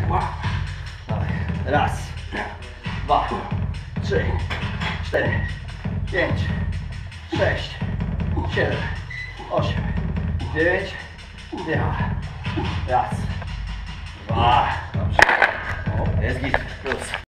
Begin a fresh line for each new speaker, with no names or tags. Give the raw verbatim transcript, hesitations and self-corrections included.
Dawaj. Raz, dwa, trzy, cztery, pięć, sześć, siedem, osiem, dziewięć, dycha. Raz, dwa, dobrze. O, jest git, plus.